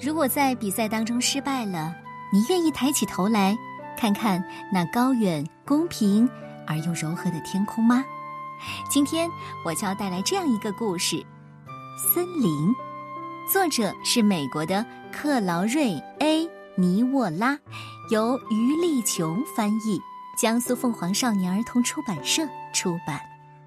如果在比赛当中失败了，你愿意抬起头来看看那高远、公平而又柔和的天空吗？今天我就要带来这样一个故事《森林》，作者是美国的克劳瑞 ·A. 尼沃拉，由于丽琼翻译，江苏凤凰少年儿童出版社出版。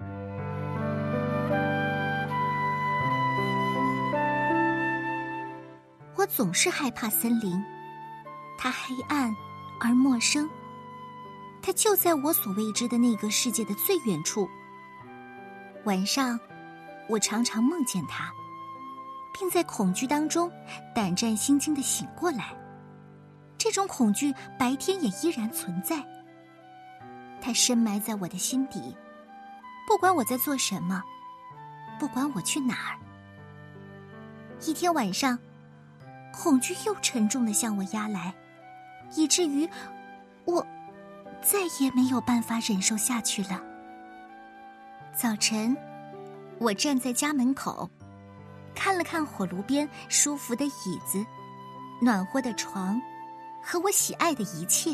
我总是害怕森林，它黑暗而陌生，它就在我所未知的那个世界的最远处。晚上，我常常梦见它，并在恐惧当中胆战心惊地醒过来。这种恐惧白天也依然存在，它深埋在我的心底，不管我在做什么，不管我去哪儿。一天晚上，恐惧又沉重地向我压来，以至于我再也没有办法忍受下去了。早晨，我站在家门口，看了看火炉边舒服的椅子、暖和的床和我喜爱的一切，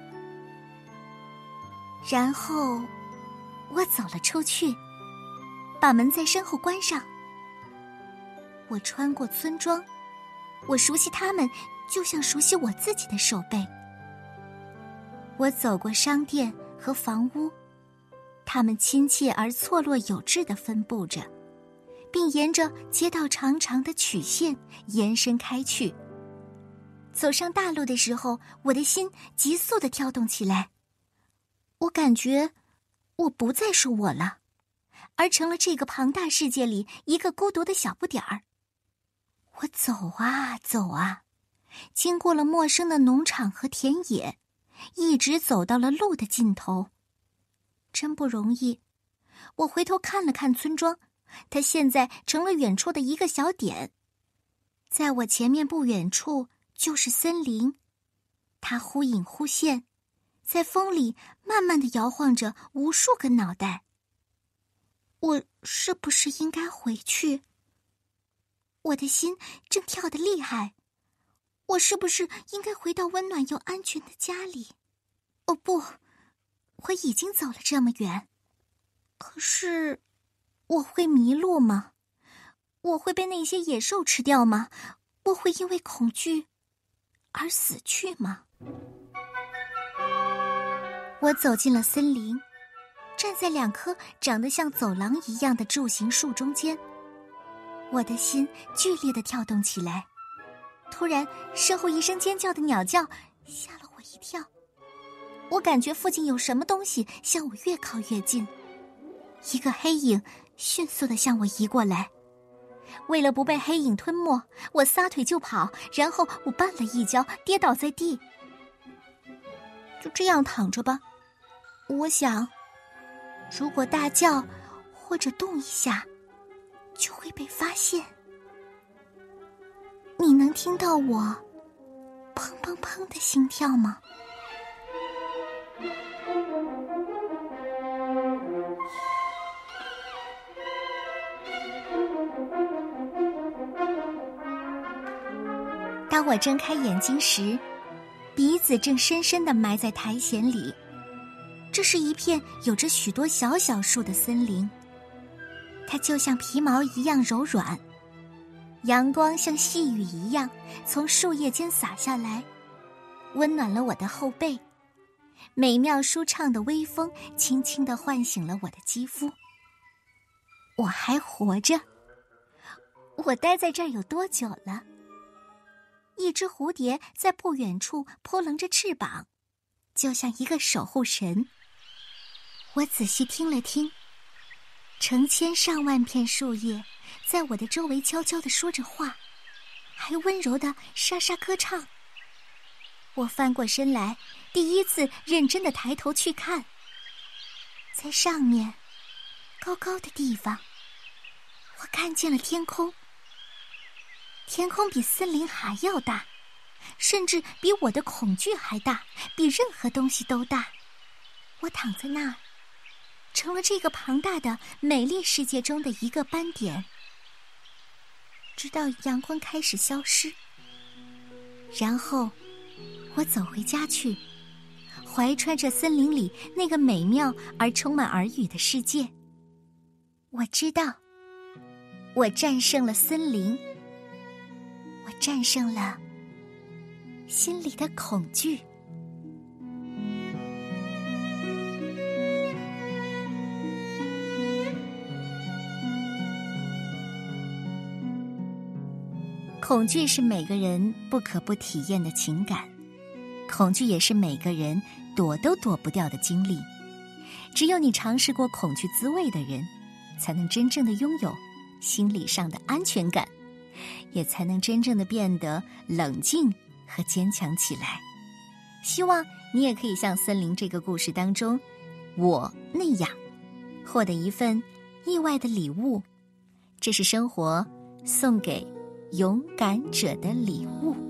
然后我走了出去，把门在身后关上。我穿过村庄，我熟悉他们，就像熟悉我自己的手背。我走过商店和房屋，它们亲切而错落有致地分布着，并沿着街道长长的曲线延伸开去。走上大路的时候，我的心急速地跳动起来。我感觉我不再是我了，而成了这个庞大世界里一个孤独的小不点儿。我走啊走啊，经过了陌生的农场和田野，一直走到了路的尽头。真不容易。我回头看了看村庄，它现在成了远处的一个小点。在我前面不远处就是森林，它忽隐忽现，在风里慢慢地摇晃着无数个脑袋。我是不是应该回去？我的心正跳得厉害。我是不是应该回到温暖又安全的家里？哦不，我已经走了这么远。可是，我会迷路吗？我会被那些野兽吃掉吗？我会因为恐惧而死去吗？我走进了森林，站在两棵长得像走廊一样的柱形树中间。我的心剧烈地跳动起来。突然，身后一声尖叫的鸟叫吓了我一跳。我感觉附近有什么东西向我越靠越近，一个黑影迅速地向我移过来。为了不被黑影吞没，我撒腿就跑，然后我绊了一跤，跌倒在地。就这样躺着吧。我想，如果大叫或者动一下，就会被发现。你能听到我砰砰砰的心跳吗？当我睁开眼睛时，鼻子正深深地埋在苔藓里。这是一片有着许多小小树的森林，它就像皮毛一样柔软，阳光像细雨一样从树叶间洒下来，温暖了我的后背。美妙舒畅的微风轻轻地唤醒了我的肌肤。我还活着。我待在这儿有多久了？一只蝴蝶在不远处扑棱着翅膀，就像一个守护神。我仔细听了听，成千上万片树叶在我的周围悄悄地说着话，还温柔地沙沙歌唱。我翻过身来，第一次认真地抬头去看。在上面，高高的地方，我看见了天空。天空比森林还要大，甚至比我的恐惧还大，比任何东西都大。我躺在那儿，成了这个庞大的美丽世界中的一个斑点。直到阳光开始消失， 然后我走回家去，怀揣着森林里那个美妙而充满耳语的世界。我知道，我战胜了森林，我战胜了心里的恐惧。恐惧是每个人不可不体验的情感，恐惧也是每个人躲都躲不掉的经历。只有你尝试过恐惧滋味的人，才能真正的拥有心理上的安全感，也才能真正的变得冷静和坚强起来。希望你也可以像森林这个故事当中我那样，获得一份意外的礼物。这是生活送给勇敢者的礼物。